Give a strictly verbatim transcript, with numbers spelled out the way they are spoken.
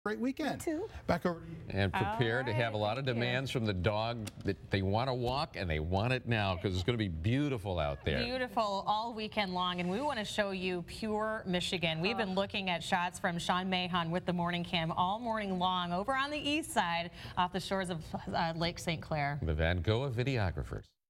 Great weekend. too. Back over to you. And prepare All to have a right, lot of thank you. demands from the dog that they want to walk and they want it now because it's going to be beautiful out there. Beautiful all weekend long, and we want to show you pure Michigan. We've been looking at shots from Sean Mahon with the morning cam all morning long over on the east side off the shores of uh, Lake Saint Clair. The Van Gogh of videographers.